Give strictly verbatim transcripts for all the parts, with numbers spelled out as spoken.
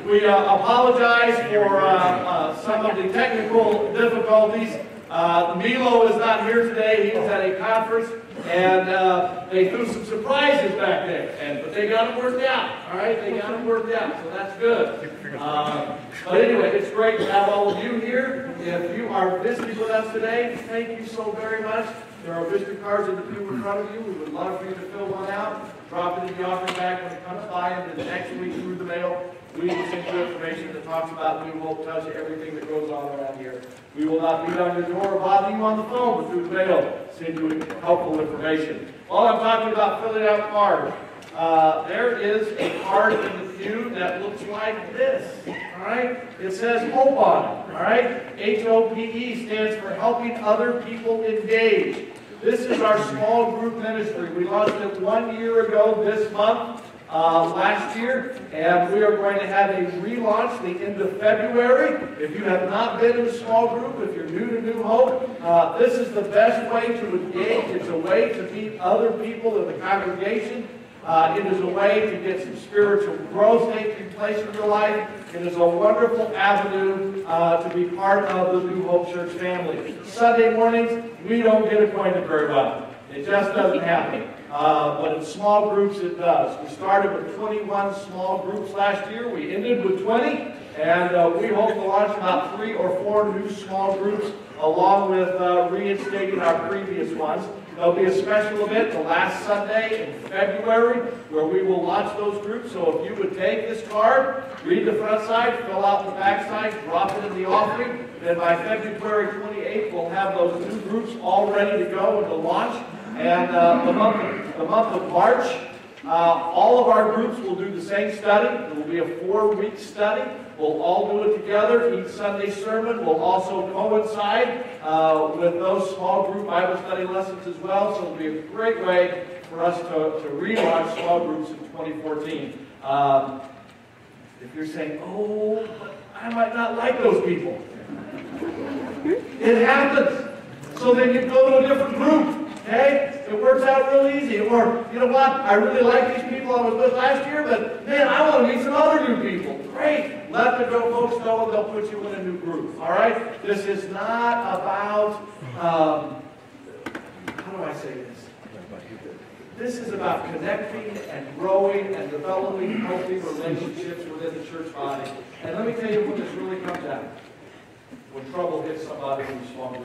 We uh, apologize for uh, uh, some of the technical difficulties. Uh, Milo is not here today. He was at a conference, and uh, they threw some surprises back there. And but they got them worked out. All right, they got them worked out, so that's good. Uh, but anyway, it's great to have all of you here. If you are visiting with us today, thank you so very much. There are visitor cards in the pew in front of you. We would love for you to fill one out. Drop it in the offering bag when it comes by, and then next week through the mail, we will send you information that talks about we will touch everything that goes on around here. We will not beat on your door or bother you on the phone, but through the mail, send you helpful information. While I'm talking about filling out cards, uh, there is a card in the pew that looks like this. All right? It says HOPE on it. All right? H O P E stands for Helping Other People Engage. This is our small group ministry. We launched it one year ago this month. Uh, last year, and we are going to have a relaunch the end of February. If you have not been in a small group, if you're new to New Hope, uh, this is the best way to engage. It's a way to meet other people in the congregation. Uh, it is a way to get some spiritual growth taking place in your life. It is a wonderful avenue uh, to be part of the New Hope Church family. Sunday mornings, we don't get acquainted very well. It just doesn't happen. Uh, but in small groups, it does. We started with twenty-one small groups last year. We ended with twenty. And uh, we hope to launch about three or four new small groups, along with uh, reinstating our previous ones. There'll be a special event the last Sunday in February where we will launch those groups. So if you would take this card, read the front side, fill out the back side, drop it in the offering, then by February twenty-eighth, we'll have those new groups all ready to go and to launch. And uh, the, month of, the month of March, uh, all of our groups will do the same study. It will be a four-week study. We'll all do it together. Each Sunday sermon will also coincide uh, with those small group Bible study lessons as well. So it'll be a great way for us to, to relaunch small groups in twenty fourteen. Um, if you're saying, oh, I might not like those people. It happens. So then you go to a different group. Okay? It works out real easy. Or, you know what? I really like these people I was with last year, but man, I want to meet some other new people. Great. Let the go folks know and they'll put you in a new group. All right? This is not about, um, how do I say this? This is about connecting and growing and developing healthy relationships within the church body. And let me tell you when this really comes out. When trouble hits somebody in a small group.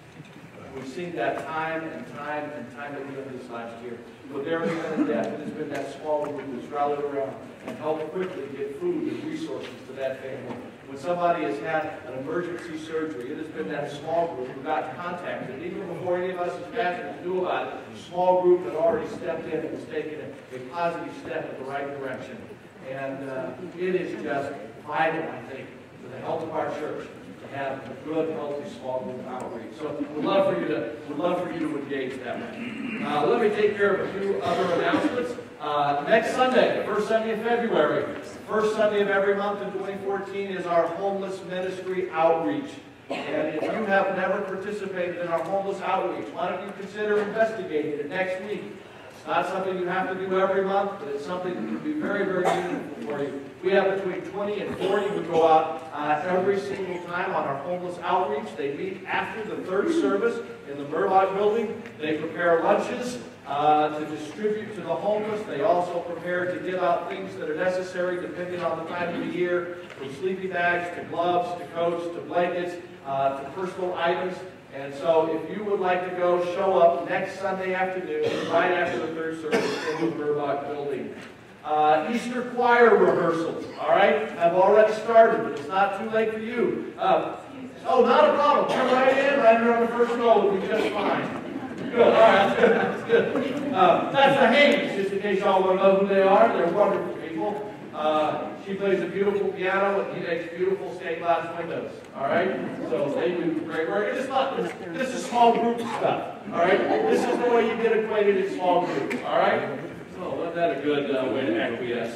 We've seen that time and time and time again this last year. But there has been a death. It has been that small group that's rallied around and helped quickly get food and resources to that family. When somebody has had an emergency surgery, it has been that small group who got contacted. Even before any of us as pastors knew about it, a small group had already stepped in and was taking a, a positive step in the right direction. And uh, it is just vital, I think, to the health of our church. Have a good, healthy, small group outreach. So we'd love for you to, we'd love for you to engage that way. Uh, let me take care of a few other announcements. Uh, next Sunday, the first Sunday of February, first Sunday of every month in twenty fourteen is our homeless ministry outreach. And if you have never participated in our homeless outreach, why don't you consider investigating it next week? It's not something you have to do every month, but it's something that can be very, very meaningful for you. We have between twenty and forty who go out uh, every single time on our homeless outreach. They meet after the third service in the Murlock building. They prepare lunches uh, to distribute to the homeless. They also prepare to give out things that are necessary depending on the time of the year, from sleeping bags to gloves to coats to blankets uh, to personal items. And so if you would like to go, show up next Sunday afternoon, right after the third service in the Murlock building. Uh, Easter choir rehearsals, all right, have already started, but it's not too late for you. Uh, oh, not a problem. Come right in, right here on the first row. We'll be just fine. Good, all right, that's good. That's good. Uh, that's the Haynes, just in case y'all want to know who they are. They're wonderful people. Uh, she plays a beautiful piano, and he makes beautiful stained glass windows, all right? So they do great work. It's not, this is small group stuff, all right? This is the way you get acquainted in small groups, all right? Oh, wasn't that a good uh, way to acquiesce?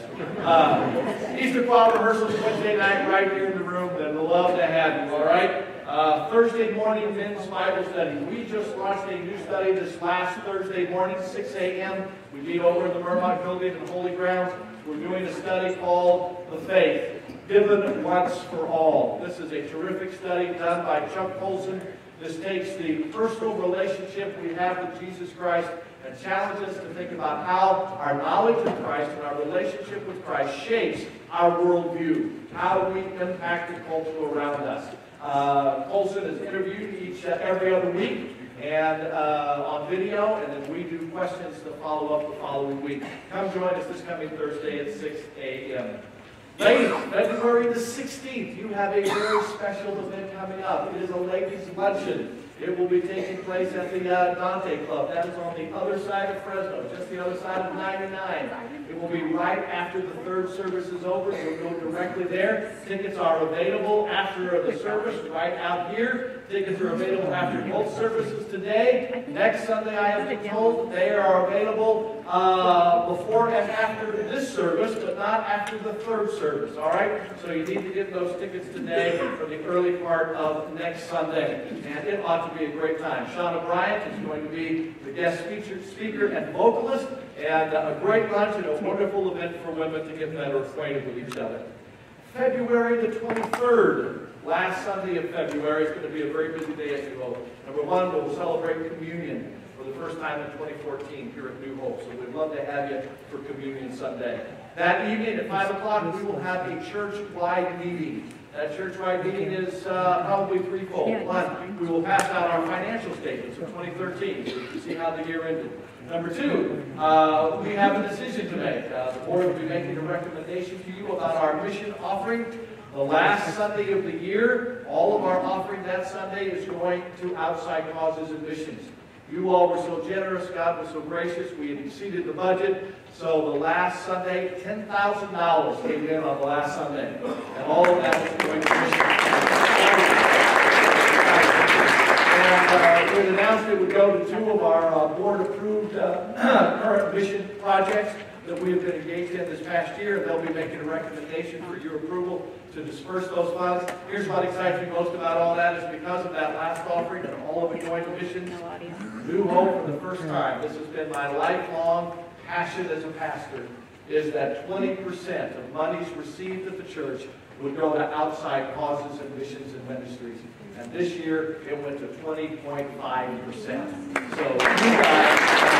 Uh, Easter choir rehearsals Wednesday night right here in the room. They'd love to have you, all right? Uh, Thursday morning men's Bible study. We just launched a new study this last Thursday morning, six A M We meet over in the Murlock building in Holy Grounds. We're doing a study called The Faith. Given Once for All. This is a terrific study done by Chuck Colson. This takes the personal relationship we have with Jesus Christ and challenges us to think about how our knowledge of Christ and our relationship with Christ shapes our worldview, how we impact the culture around us. Uh, Colson is interviewed each uh, every other week and uh, on video, and then we do questions to follow up the following week. Come join us this coming Thursday at six A M Ladies, February the sixteenth, you have a very special event coming up. It is a ladies' luncheon. It will be taking place at the uh, Dante Club. That is on the other side of Fresno, just the other side of ninety-nine. It will be right after the third service is over. You'll go directly there. Tickets are available after the service right out here. Tickets are available after both services today. Next Sunday, I have been told they are available uh, before and after this service, but not after the third service, all right? So you need to get those tickets today for the early part of next Sunday. And it ought to be a great time. Shauna Bryant is going to be the guest speaker, speaker and vocalist, and uh, a great lunch and a wonderful event for women to get better acquainted with each other. February the twenty-third, last Sunday of February, is going to be a very busy day at New Hope. Number one, we'll celebrate communion for the first time in twenty fourteen here at New Hope. So we'd love to have you for Communion Sunday. That evening at five o'clock, we will have a church-wide meeting. That church-wide meeting is uh, probably threefold. One, we will pass out our financial statements of twenty thirteen so you can see how the year ended. Number two, uh, we have a decision to make. Uh, the board will be making a recommendation to you about our mission offering. The last Sunday of the year, all of our offering that Sunday is going to outside causes and missions. You all were so generous. God was so gracious. We had exceeded the budget. So the last Sunday, ten thousand dollars came in on the last Sunday. And all of that was going to mission. And uh, we announced it would go to two of our uh, board-approved uh, current mission projects that we have been engaged in this past year. They'll be making a recommendation for your approval to disperse those funds. Here's what excites me most about all that is because of that last offering and all of it going to missions. New Hope for the first time. This has been my lifelong passion as a pastor, is that twenty percent of monies received at the church would go to outside causes and missions and ministries. And this year, it went to twenty point five percent. So you guys,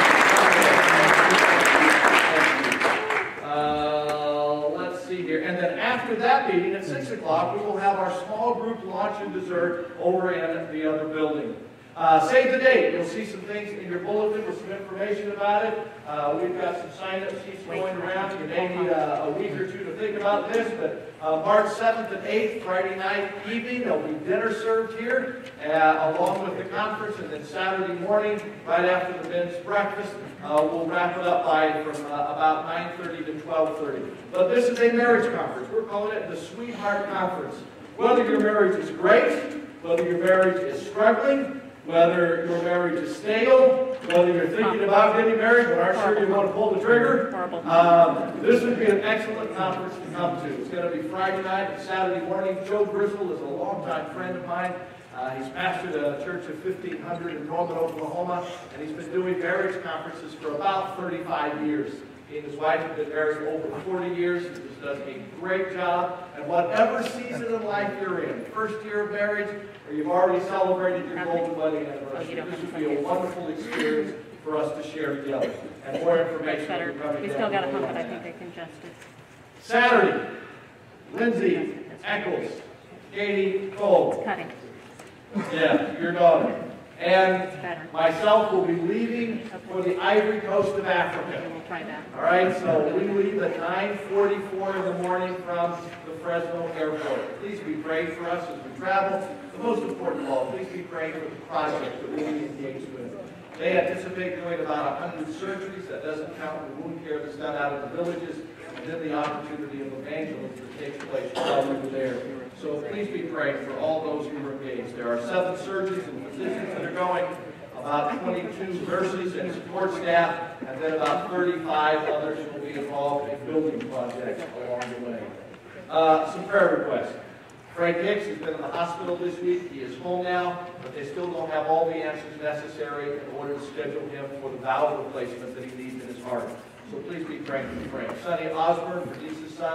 uh, let's see here. And then after that meeting at six o'clock, we will have our small group lunch and dessert over in the other building. Uh, save the date. You'll see some things in your bulletin with some information about it. Uh, we've got some sign-up sheets going around. You may need uh, a week or two to think about this, but uh, March seventh and eighth, Friday night evening, there'll be dinner served here, uh, along with the conference, and then Saturday morning, right after the men's breakfast, uh, we'll wrap it up by from uh, about nine thirty to twelve thirty. But this is a marriage conference. We're calling it the Sweetheart Conference. Whether your marriage is great, whether your marriage is struggling, whether your marriage is stale, whether you're thinking about getting married but aren't sure you want to pull the trigger, um, this would be an excellent conference to come to. It's going to be Friday night and Saturday morning. Joe Griswold is a longtime friend of mine. Uh, he's pastored a church of fifteen hundred in Norman, Oklahoma, and he's been doing marriage conferences for about thirty-five years. He and his wife have been married over forty years. He just does a great job. And whatever season of life you're in, first year of marriage, or you've already celebrated your golden wedding anniversary, this would be a wonderful experience for us to share together. And more information will be coming. We still got a hump, but I think they congested. Saturday, Lindsay Eccles, Katie Cole. Cutting. Yeah, your daughter. And myself will be leaving for the Ivory Coast of Africa. We'll try that. All right, so we leave at nine forty-four in the morning from the Fresno airport. Please be praying for us as we travel. The most important of all, please be praying for the project that we'll be engaged with. They anticipate doing about one hundred surgeries. That doesn't count the wound care that's done out of the villages, and then the opportunity of evangelism that takes place while we were there. So please be praying for all those who are engaged. There are seven surgeons and physicians that are going, about twenty-two nurses and support staff, and then about thirty-five others will be involved in building projects along the way. Uh, some prayer requests. Frank Hicks has been in the hospital this week. He is home now, but they still don't have all the answers necessary in order to schedule him for the valve replacement that he needs in his heart. So please be praying for Frank. Sonny Osborne, Denise's son,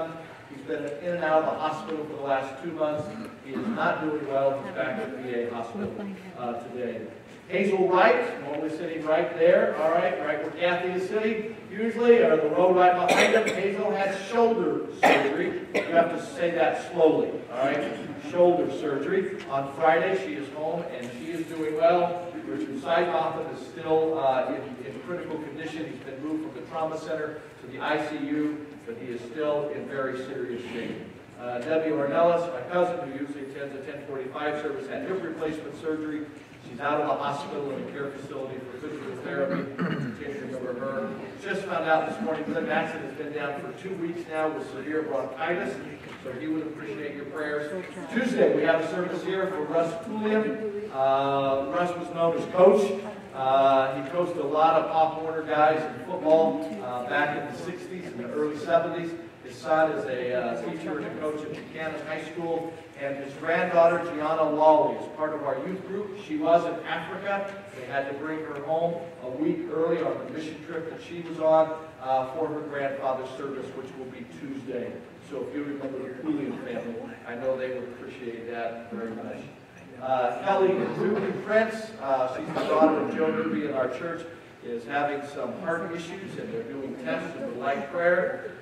He's been in and out of the hospital for the last two months. He is not doing well. He's back at the V A hospital uh, today. Hazel Wright, normally sitting right there, all right, right where Kathy is sitting, usually, or the row right behind him. Hazel had shoulder surgery. You have to say that slowly, all right? Shoulder surgery. On Friday, she is home, and she is doing well. Richard Seidhoffen is still uh, in, in critical condition. He's been moved from the trauma center to the I C U, but he is still in very serious shape. Uh, Debbie Ornelas, my cousin, who usually attends a ten forty-five service, had hip replacement surgery. She's out of the hospital in a care facility for physical therapy. Continuing over her. Just found out this morning Clint Maxson has been down for two weeks now with severe bronchitis, so he would appreciate your prayers. Tuesday, we have a service here for Russ Pulliam. Uh, Russ was known as Coach. Uh, he coached a lot of Pop Warner guys in football uh, back in the sixties and the early seventies. His son is a uh, teacher and a coach at Buchanan High School, and his granddaughter, Gianna Lawley, is part of our youth group. She was in Africa. They had to bring her home a week early on the mission trip that she was on uh, for her grandfather's service, which will be Tuesday. So if you remember the Pulliam family, I know they would appreciate that very much. Uh, Kelly Newby Prince, uh, she's the daughter of Joe Newby in our church, is having some heart issues, and they're doing tests and would like prayer.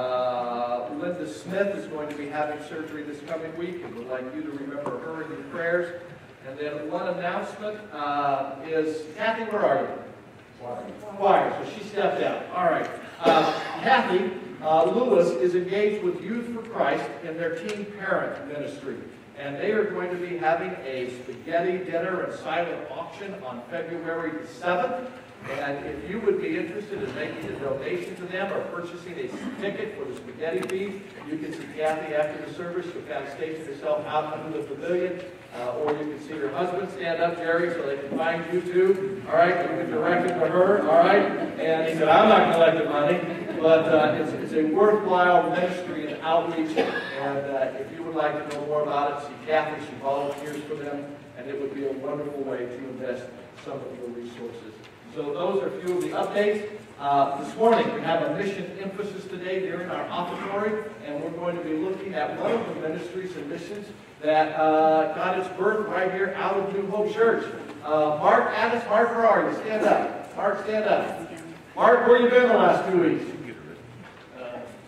Uh, Linda Smith is going to be having surgery this coming week, and would like you to remember her in your prayers. And then one announcement uh, is, Kathy, where are you? Choir. Choir, so she stepped out. All right. Uh, Kathy uh, Lewis is engaged with Youth for Christ in their teen parent ministry. And they are going to be having a spaghetti dinner and silent auction on February the seventh. And if you would be interested in making a donation to them or purchasing a ticket for the spaghetti feed, you can see Kathy after the service. You'll kind of station yourself out under the pavilion, uh, or you can see your husband stand up, Jerry, so they can find you too. All right, you can direct it to her. All right, and he said, "I'm not collecting money," but uh, it's, it's a worthwhile ministry and outreach. And uh, if you would like to know more about it, see Kathy. She volunteers for them, and it would be a wonderful way to invest some of your resources. So those are a few of the updates. Uh, this morning we have a mission emphasis today during our offertory, and we're going to be looking at one of the ministries and missions that uh, got its birth right here out of New Hope Church. Uh, Mark Addis, Mark, where are you? Stand up. Mark, stand up. Mark, where you been the last two weeks? Uh,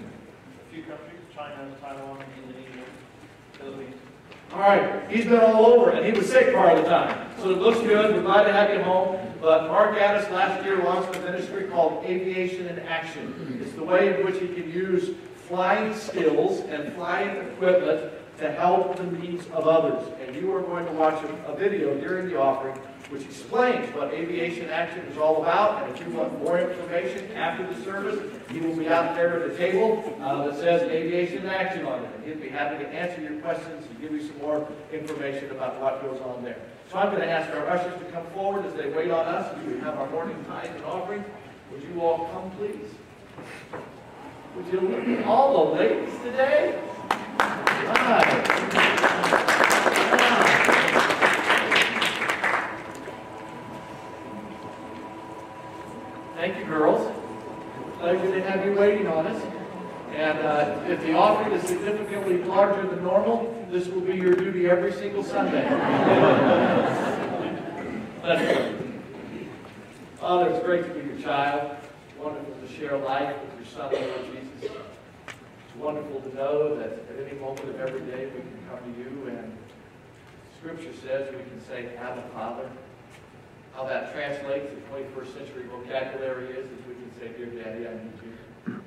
a few countries, China, Taiwan, Indonesia, Philippines. All right, he's been all over, and he was sick part of the time. So it looks good. We're glad to have you home. But Mark Addis last year launched a ministry called Aviation in Action. It's the way in which he can use flying skills and flying equipment to help the needs of others. And you are going to watch a, a video during the offering which explains what Aviation Action is all about. And if you want more information after the service, he will be out there at the table uh, that says Aviation Action on it. And he'll be happy to answer your questions and give you some more information about what goes on there. So I'm going to ask our ushers to come forward as they wait on us. We have our morning tithe and offering. Would you all come, please? Would you look at all the ladies today? Right. Thank you, girls. Pleasure to have you waiting on us. And uh, if the offering is significantly larger than normal, this will be your duty every single Sunday. Let's pray. Father, it's great to be your child. It's wonderful to share life with your Son, Lord Jesus. It's wonderful to know that at any moment of every day we can come to you, and Scripture says we can say, Abba, Father. How that translates to twenty-first century vocabulary is, is we can say, Dear Daddy, I need you.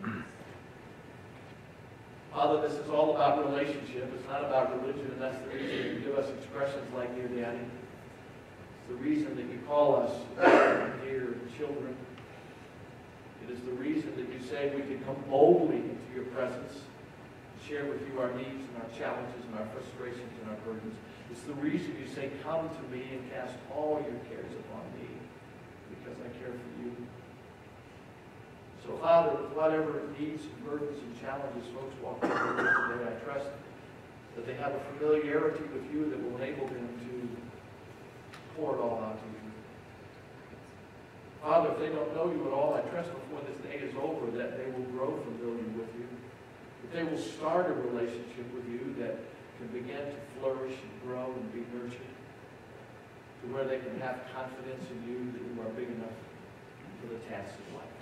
Father, this is all about relationship. It's not about religion, and that's the reason you give us expressions like Dear Daddy. It's the reason that you call us dear children. It is the reason that you say we can come boldly into your presence, share with you our needs and our challenges and our frustrations and our burdens. It's the reason you say, come to me and cast all your cares upon me, because I care for you. So, Father, whatever needs and burdens and challenges folks walk through today, I trust that they have a familiarity with you that will enable them to pour it all out to you. Father, if they don't know you at all, I trust before this day is over that they will grow familiar with you, that they will start a relationship with you that can begin to flourish and grow and be nurtured, to where they can have confidence in you that you are big enough for the tasks of life.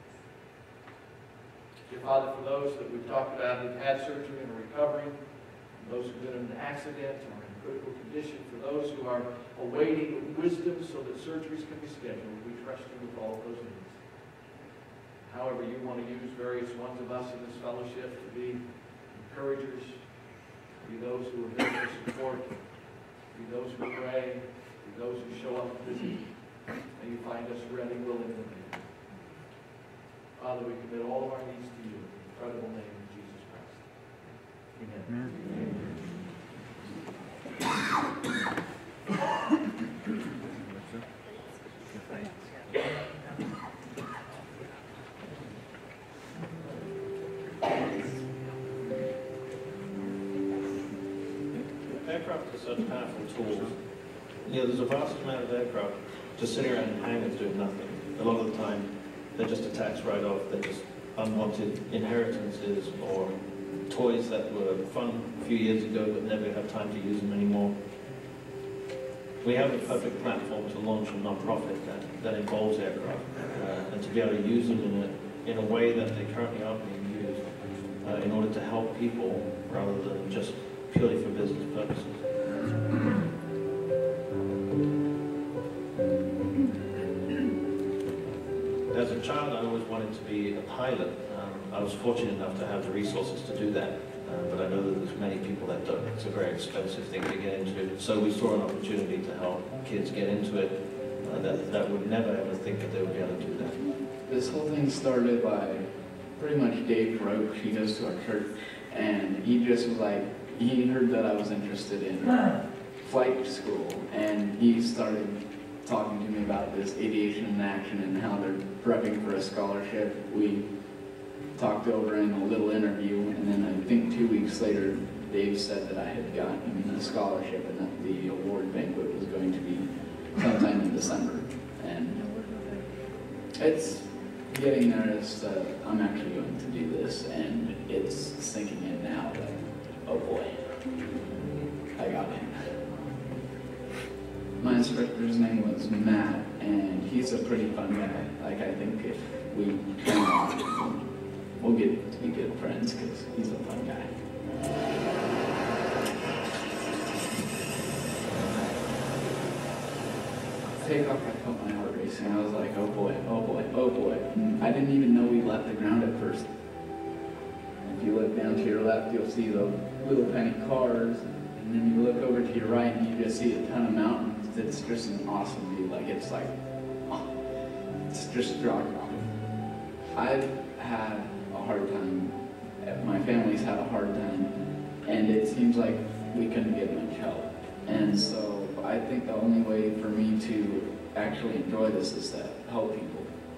Dear Father, for those that we've talked about who've had surgery and are recovering, those who've been in an accident or in critical condition, for those who are awaiting wisdom so that surgeries can be scheduled, we trust you with all of those needs. However you want to use various ones of us in this fellowship to be encouragers, to be those who are there for support, to be those who pray, to be those who show up and visit. May you find us ready, willing, and able. Father, we commit all of our needs to you in the incredible name of Jesus Christ. Amen. Aircraft are such powerful tools. You know, there's a vast amount of aircraft just sitting around in hangars doing nothing. A lot of the time, they're just attacks right off. They're just unwanted inheritances or toys that were fun a few years ago but never have time to use them anymore. We have a perfect platform to launch a non-profit that, that involves aircraft uh, and to be able to use them in a, in a way that they currently aren't being used uh, in order to help people rather than just purely for business purposes. As a child, I always wanted to be a pilot. Um, I was fortunate enough to have the resources to do that, uh, but I know that there's many people that don't. It's a very expensive thing to get into. So we saw an opportunity to help kids get into it uh, that, that would never ever think that they would be able to do that. This whole thing started by pretty much Dave Roach. He goes to our church, and he just was like, he heard that I was interested in flight school, and he started talking to me about this Aviation in Action and how they're prepping for a scholarship. We talked over in a little interview, and then I think two weeks later, Dave said that I had gotten a scholarship and that the award banquet was going to be sometime in December. And it's getting there. It's, uh, I'm actually going to do this, and it's sinking in now that, oh boy, I got it. My instructor's name was Matt, and he's a pretty fun guy. Like, I think if we hang on, we'll get to be good friends, because he's a fun guy. Takeoff, I felt my heart racing. I was like, oh boy, oh boy, oh boy. And I didn't even know we left the ground at first. If you look down to your left, you'll see the little tiny cars, and then you look over to your right, and you just see a ton of mountains. It's just an awesome view. Like, it's like, oh, it's just rock. I've had a hard time. My family's had a hard time, and it seems like we couldn't get much help. And so I think the only way for me to actually enjoy this is to help people.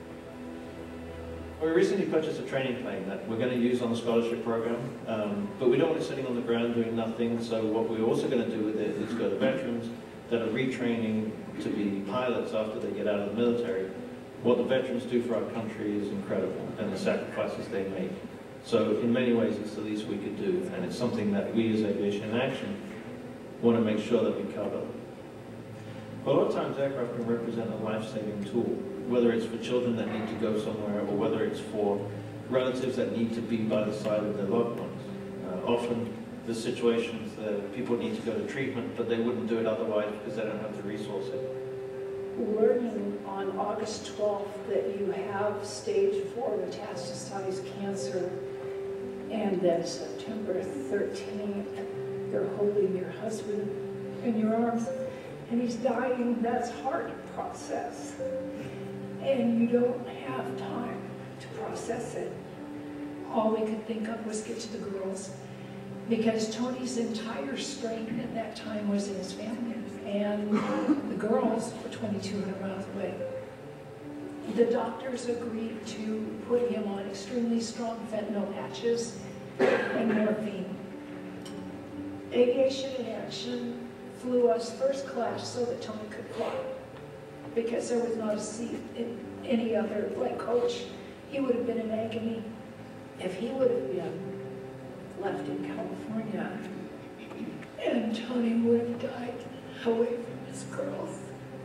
We recently purchased a training plane that we're going to use on the scholarship program, um, but we don't want it sitting on the ground doing nothing. So what we're also going to do with it is go to veterans that are retraining to be pilots after they get out of the military. What the veterans do for our country is incredible, and the sacrifices they make. So in many ways, it's the least we could do, and it's something that we as Aviation in Action want to make sure that we cover. A lot of times, aircraft can represent a life-saving tool, whether it's for children that need to go somewhere, or whether it's for relatives that need to be by the side of their loved ones. Uh, often, there's situations that people need to go to treatment, but they wouldn't do it otherwise because they don't have the resources. Learning on August twelfth that you have stage four metastasized cancer, and that September thirteenth, you're holding your husband in your arms, and he's dying, that's hard to process. And you don't have time to process it. All we could think of was get to the girls, because Tony's entire strength at that time was in his family, and the girls were twenty-two hundred miles away. The doctors agreed to put him on extremely strong fentanyl patches and morphine. Aviation in Action flew us first class so that Tony could fly, because there was not a seat in any other flight coach. He would have been in agony if he would have been left in California, and Tony would have died away from his girls.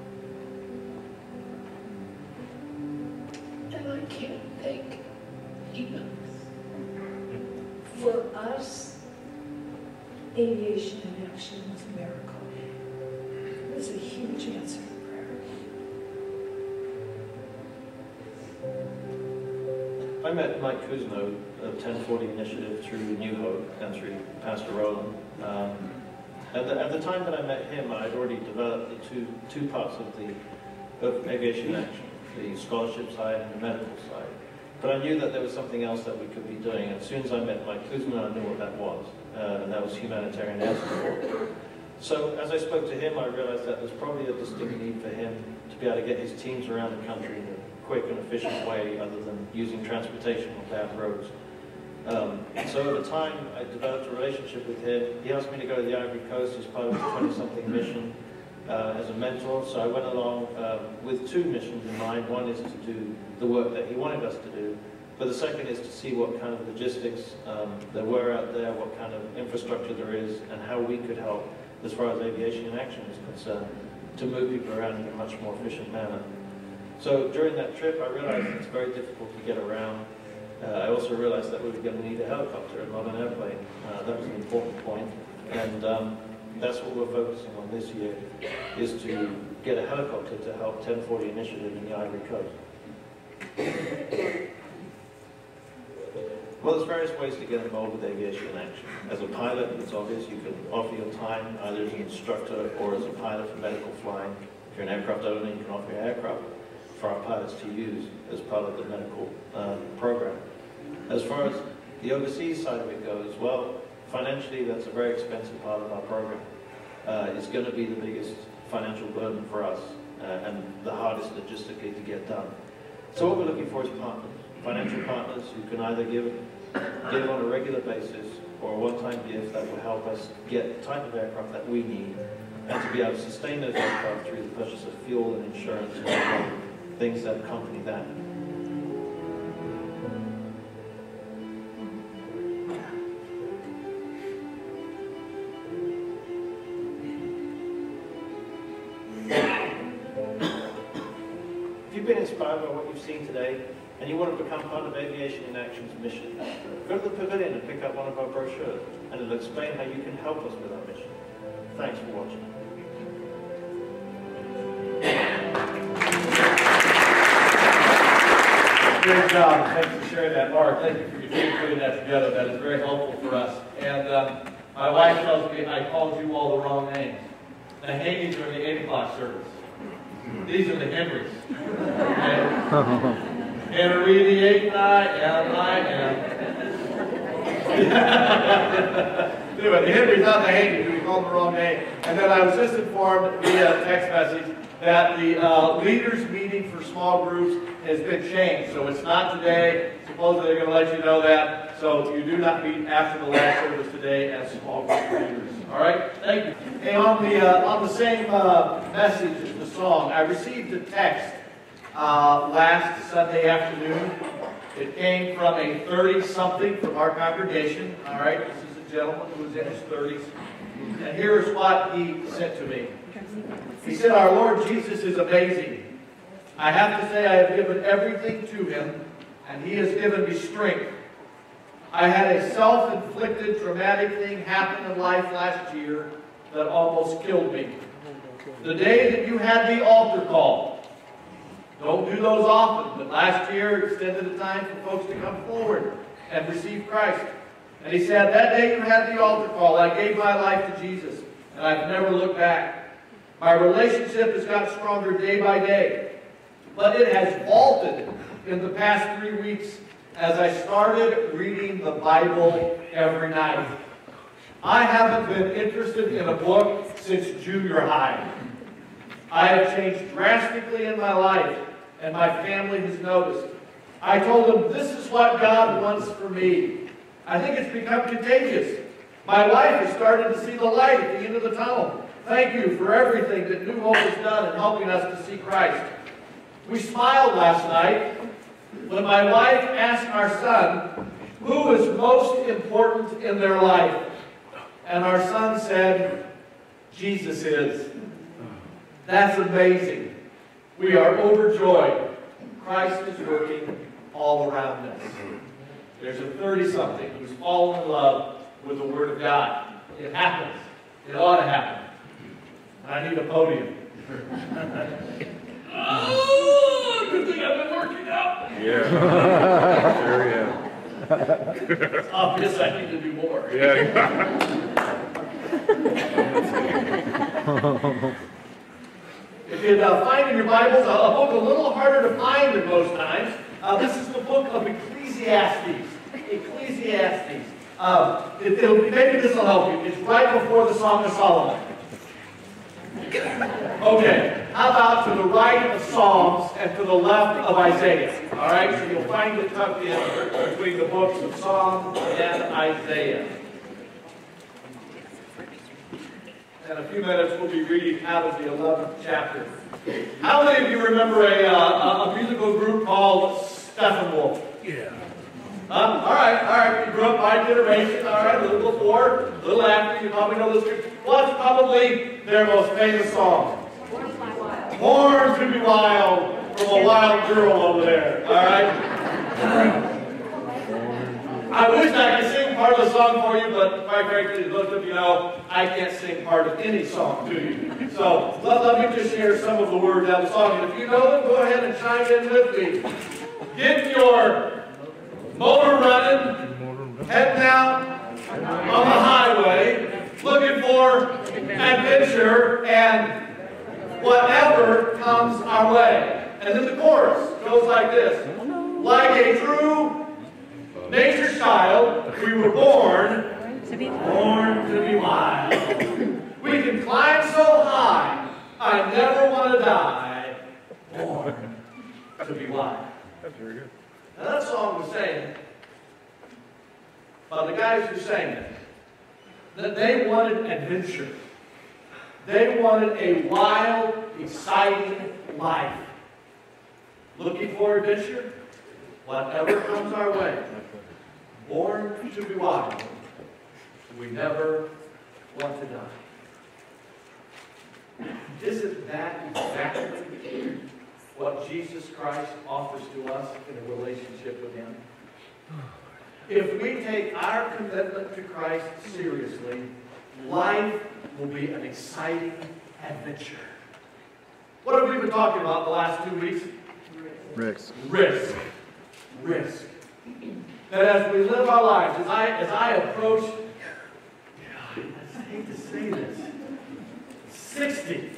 And I can't thank enough. For us, Aviation in Action was a miracle. It was a huge answer to prayer. I met Mike Kuzno of ten forty Initiative through New Hope and through Pastor Roland. Um, at, the, at the time that I met him, I had already developed the two, two parts of the of Aviation Action, the scholarship side and the medical side. But I knew that there was something else that we could be doing. As soon as I met Mike Kuzma, I knew what that was, uh, and that was humanitarian air support. So as I spoke to him, I realized that there's probably a distinct need for him to be able to get his teams around the country in a quick and efficient way other than using transportation on bad roads. Um, so over time, I developed a relationship with him. He asked me to go to the Ivory Coast as part of his twenty-something mission uh, as a mentor. So I went along uh, with two missions in mind. One is to do the work that he wanted us to do, but the second is to see what kind of logistics um, there were out there, what kind of infrastructure there is, and how we could help as far as Aviation in Action is concerned, to move people around in a much more efficient manner. So during that trip, I realized it's very difficult to get around. Uh, I also realized that we were going to need a helicopter and not an airplane. Uh, that was an important point. And um, that's what we're focusing on this year, is to get a helicopter to help ten forty Initiative in the Ivory Coast. Well, there's various ways to get involved with Aviation in Action. As a pilot, it's obvious you can offer your time either as an instructor or as a pilot for medical flying. If you're an aircraft owner, you can offer your aircraft for our pilots to use as part of the medical um, program. As far as the overseas side of it goes, well, financially, that's a very expensive part of our program. Uh, it's going to be the biggest financial burden for us uh, and the hardest logistically to get done. So what we're looking for is partners, financial partners who can either give, give on a regular basis or a one-time gift that will help us get the type of aircraft that we need and to be able to sustain those aircraft through the purchase of fuel and insurance and other things that accompany that. If you've been inspired by what you've seen today and you want to become part of Aviation in Action's mission, go to the pavilion and pick up one of our brochures, and it'll explain how you can help us with our mission. Thanks for watching. Great job. Thanks for sharing that, Mark. Thank you for your team putting that together. That is very helpful for us. And um, my wife tells me I called you all the wrong names. The Haneys are in the eight o'clock service. These are the Henrys. Okay. Henry the eighth, and I, and I am. Anyway, the Henry's not the Haneys. We called them the wrong name. And then I was just informed via text message that the uh, leaders meeting for small groups has been changed. So it's not today. Supposedly they're going to let you know that. So you do not meet after the last service today as small group leaders. All right? Thank you. Hey, on the, uh, on the same uh, message as the song, I received a text uh, last Sunday afternoon. It came from a thirty-something from our congregation. All right? This is a gentleman who was in his thirties. And here's what he sent to me. He said, "Our Lord Jesus is amazing. I have to say I have given everything to him, and he has given me strength. I had a self-inflicted traumatic thing happen in life last year that almost killed me. The day that you had the altar call, don't do those often, but last year extended the time for folks to come forward and receive Christ. And he said, that day you had the altar call, I gave my life to Jesus, and I've never looked back. My relationship has gotten stronger day by day, but it has vaulted in the past three weeks as I started reading the Bible every night. I haven't been interested in a book since junior high. I have changed drastically in my life, and my family has noticed. I told them, this is what God wants for me. I think it's become contagious. My wife has started to see the light at the end of the tunnel. Thank you for everything that New Hope has done in helping us to see Christ. We smiled last night when my wife asked our son who is most important in their life? And our son said, Jesus is. That's amazing. We are overjoyed. Christ is working all around us. There's a thirty-something who's fallen in love with the Word of God. It happens. It ought to happen. I need a podium. Oh, good thing I've been working out. Yeah. Sure, yeah. It's obvious I need to do more. Yeah. If you uh, find in your Bibles a, a book a little harder to find than most times, uh, this is the book of Ecclesiastes. Ecclesiastes. Uh, it, it'll, maybe this will help you. It's right before the Song of Solomon. Okay, how about to the right of Psalms and to the left of Isaiah? All right, so you'll find it tucked in between the books of Psalms and Isaiah. In a few minutes, we'll be reading out of the eleventh chapter. How many of you remember a, uh, a musical group called Steppenwolf? Yeah. Um, all right, all right. You grew up my generation. All right, a little before, a little after. You probably know this group. What's probably their most famous song? Born to be Wild, from a wild girl over there. All right. I wish I could sing part of the song for you, but quite frankly, most of you know, I can't sing part of any song to you. So let, let me just share some of the words out of the song. And if you know them, go ahead and chime in with me. Get your motor running, head down on the highway, looking for adventure and whatever comes our way. And then the chorus goes like this. Like a true nature's child, we were born To be Born to be wild. We can climb so high, I never want to die. Born to be wild. That's very good. Now that song was saying, by the guys who sang it, that they wanted adventure. They wanted a wild, exciting life. Looking for adventure? Whatever comes our way. Born to be wild. We never want to die. Isn't that exactly what Jesus Christ offers to us in a relationship with Him? If we take our commitment to Christ seriously, life will be an exciting adventure. What have we been talking about the last two weeks? Risk. Risk. Risk. That as we live our lives, as I, as I approach, God, I hate to say this, sixty.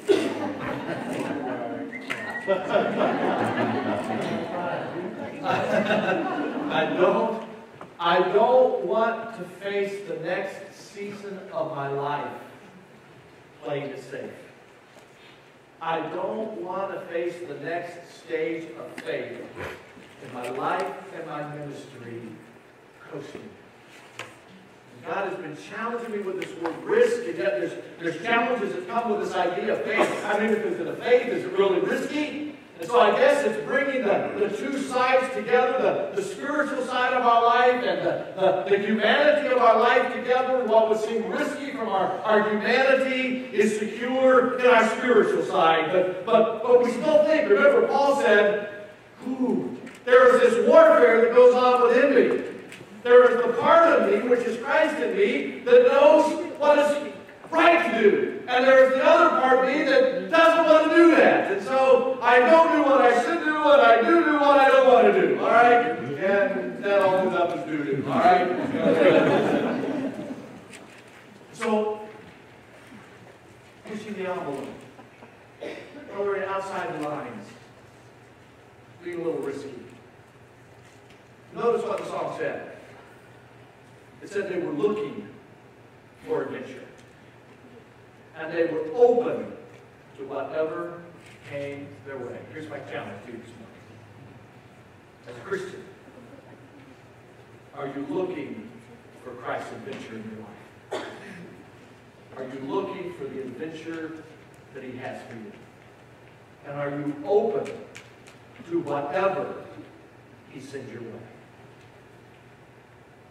I don't, I don't want to face the next season of my life playing it safe. I don't want to face the next stage of faith in my life and my ministry coasting. God has been challenging me with this word risk, and yet there's, there's challenges that come with this idea of faith. I mean, if it's in a faith, is it really risky? And so I guess it's bringing the, the two sides together, the, the spiritual side of our life and the, the, the humanity of our life together. And what would seem risky from our, our humanity is secure in our spiritual side. But, but, but we still think, remember Paul said, ooh, there is this warfare that goes on within me. There is the part of me, which is Christ in me, that knows what is right to do. And there is the other part of me that doesn't want to do that. And so I don't do what I should do, and I do do what I don't want to do. All right? And that all ends up as do-do. All right? So, pushing the envelope. Coloring outside the lines. Being a little risky. Notice what the song said. It said they were looking for adventure. And they were open to whatever came their way. Here's my challenge to you this morning. As a Christian, are you looking for Christ's adventure in your life? Are you looking for the adventure that He has for you? And are you open to whatever He sends your way?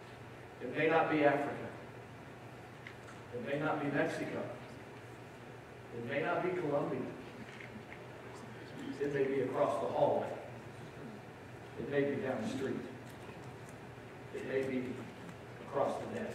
It may not be Africa. It may not be Mexico. It may not be Colombia. It may be across the hallway. It may be down the street. It may be across the desk.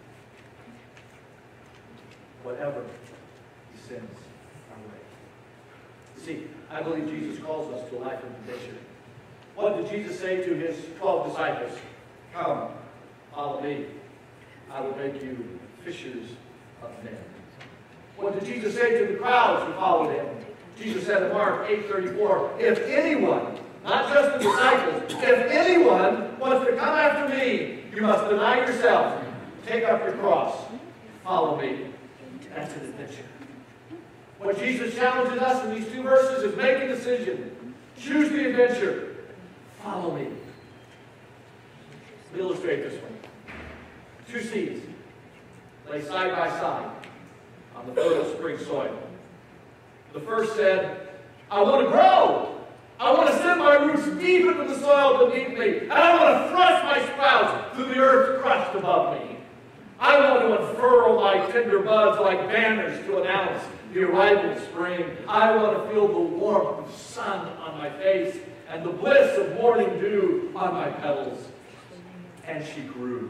Whatever He sends our way. You see, I believe Jesus calls us to a life of adventure. What did Jesus say to His twelve disciples? Come, follow me. I will make you fishers of men. What did Jesus say to the crowds who followed Him? Jesus said in Mark eight thirty-four, if anyone, not just the disciples, if anyone wants to come after me, you must deny yourself, take up your cross, follow me. That's an adventure. What Jesus challenges us in these two verses is make a decision. Choose the adventure. Follow me. Let me illustrate this one. Two seeds lay side by side on the fertile spring soil. The first said, I want to grow. I want to send my roots deep into the soil beneath me. And I want to thrust my sprouts through the earth's crust above me. I want to unfurl my tender buds like banners to announce the arrival of spring. I want to feel the warmth of sun on my face and the bliss of morning dew on my petals. And she grew.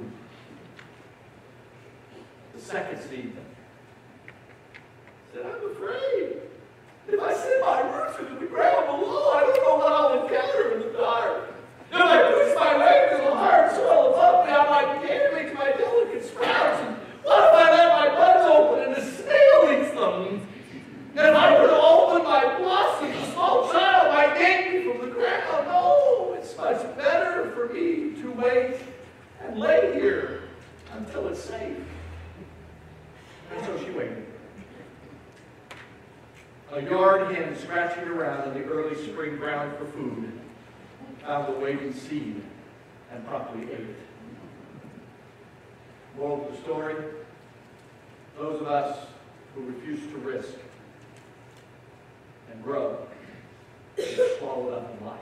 The second seed said, I'm afraid. If I send my roots into the ground below, I don't know what I'll encounter in the dark. If I push my way through the hard soil above me, I might damage my delicate sprouts. And what if I let my buds open and a snail eats them? And if I were to open my blossoms, a small child might yank me from the ground. No, it's much better for me to wait and lay here until it's safe. And so she waited. A yard hen scratching around in the early spring ground for food found the waiting seed and promptly ate it. Moral of the story, those of us who refuse to risk and grow get swallowed up in life.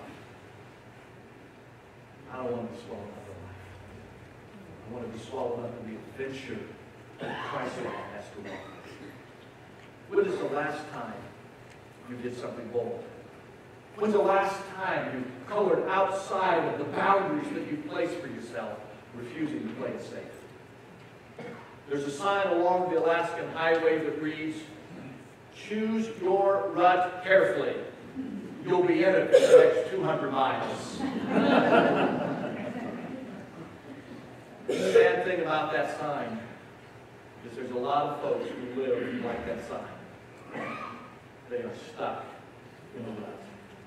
I don't want to be swallowed up in life. I want to be swallowed up in the adventure that Christ has to walk. When is the last time you did something bold? When's the last time you colored outside of the boundaries that you placed for yourself, refusing to play it safe? There's a sign along the Alaskan highway that reads, choose your rut carefully. You'll be in it for the next two hundred miles. The sad thing about that sign is there's a lot of folks who live like that sign. They are stuck in the rut,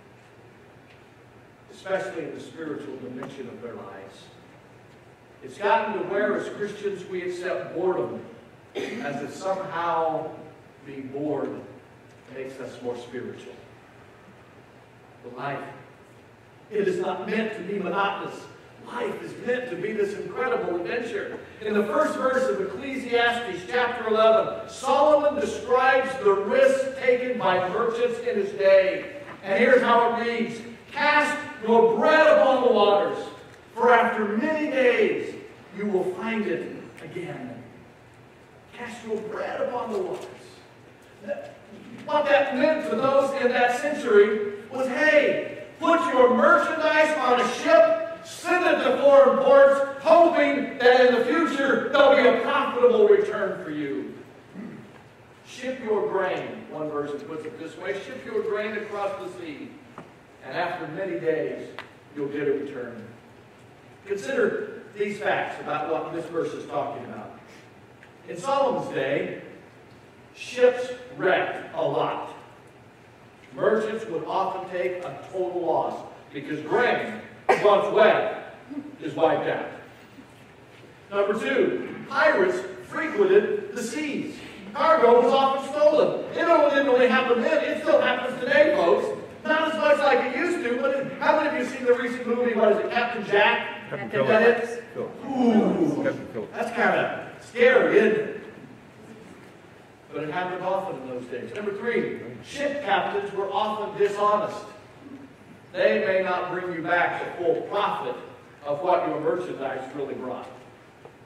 especially in the spiritual dimension of their lives. It's gotten to where, as Christians, we accept boredom as if somehow being bored makes us more spiritual. But life, it is not meant to be monotonous. Life is meant to be this incredible adventure. In the first verse of Ecclesiastes chapter eleven, Solomon describes the risk taken by merchants in his day. And here's how it reads, cast your bread upon the waters, for after many days you will find it again. Cast your bread upon the waters. What that meant to those in that century was, hey, put your merchandise on a ship, send it to foreign ports, hoping that in the future there'll be a profitable return for you. Ship your grain, one version puts it this way, ship your grain across the sea, and after many days, you'll get a return. Consider these facts about what this verse is talking about. In Solomon's day, ships wrecked a lot. Merchants would often take a total loss because grain, once wet, is wiped out. Number two, pirates frequented the seas. Cargo was often stolen. It didn't only happen then, it still happens today, folks. Not as much like it used to, but it, how many of you have seen the recent movie, what is it, Captain Jack? Captain Is that it? Phillips. Ooh, Captain Phillips. that's kind of scary, isn't it? But it happened often in those days. Number three, ship captains were often dishonest. They may not bring you back the full profit of what your merchandise really brought.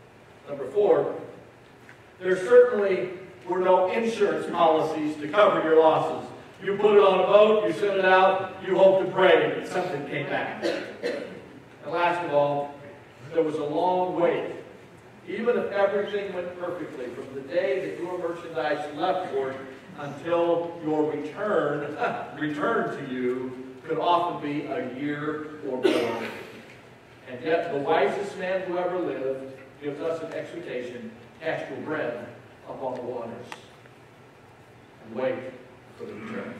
Number four, there certainly were no insurance policies to cover your losses. You put it on a boat, you send it out, you hope to pray that something came back. And last of all, there was a long wait. Even if everything went perfectly, from the day that your merchandise left port until your return, return to you, could often be a year or more. And yet the wisest man who ever lived gives us an exhortation: cast your bread upon the waters and wait for the return.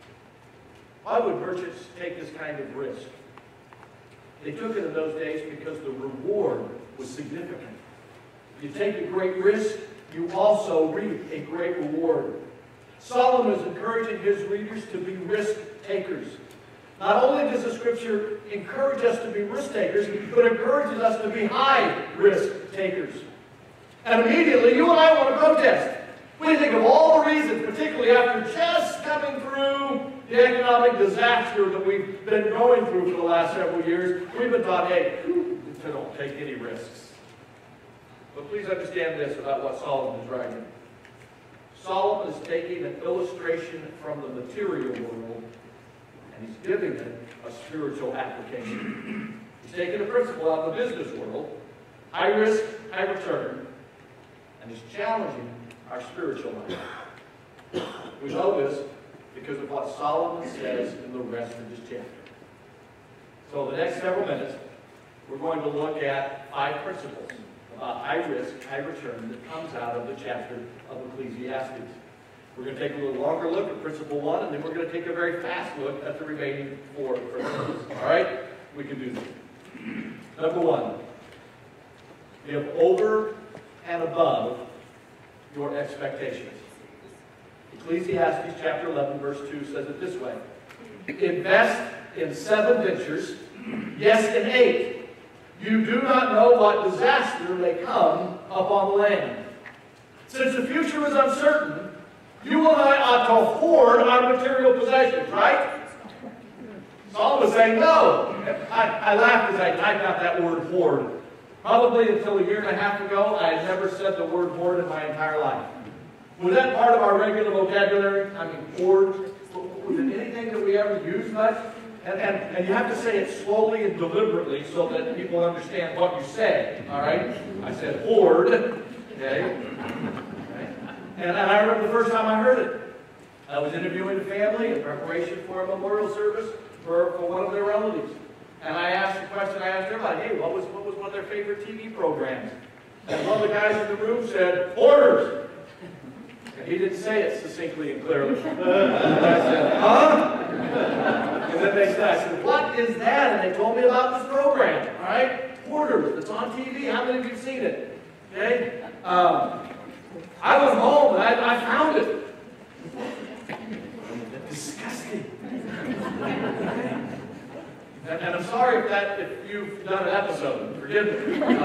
Why would merchants take this kind of risk? They took it in those days because the reward was significant. You take a great risk, you also reap a great reward. Solomon is encouraging his readers to be risk takers. Not only does the scripture encourage us to be risk takers, but encourages us to be high risk takers. And immediately, you and I want to protest. We think of all the reasons, particularly after just coming through the economic disaster that we've been going through for the last several years. We've been taught, hey, don't take any risks. But please understand this about what Solomon is writing. Solomon is taking an illustration from the material world, and he's giving it a spiritual application. He's taking a principle out of the business world, high risk, high return, and he's challenging our spiritual life. We know this because of what Solomon says in the rest of this chapter. So the next several minutes, we're going to look at five principles about high risk, high return that comes out of the chapter of Ecclesiastes. We're going to take a little longer look at principle one, and then we're going to take a very fast look at the remaining four principles. All right? We can do this. Number one, give over and above your expectations. Ecclesiastes chapter eleven, verse two says it this way: invest in seven ventures, yes, in eight. You do not know what disaster may come upon the land. Since the future is uncertain, you and I ought to hoard our material possessions, right? Solomon was saying no. I, I laughed as I typed out that word hoard. Probably until a year and a half ago, I had never said the word hoard in my entire life. Was that part of our regular vocabulary? I mean, hoard? Was it anything that we ever used much? And, and, and you have to say it slowly and deliberately so that people understand what you say, all right? I said hoard, okay? And, and I remember the first time I heard it. I was interviewing a family in preparation for a memorial service for, for one of their relatives. And I asked the question, I asked everybody, hey, what was, what was one of their favorite T V programs? And one of the guys in the room said, hoarders. And he didn't say it succinctly and clearly. And I said, huh? And then they said, I said, what is that? And they told me about this program, all right? Hoarders, it's on T V. How many of you have seen it? Okay? Um, I was home and I, I found it. Disgusting. And, and I'm sorry if that if you've done an episode. Forgive me. Um,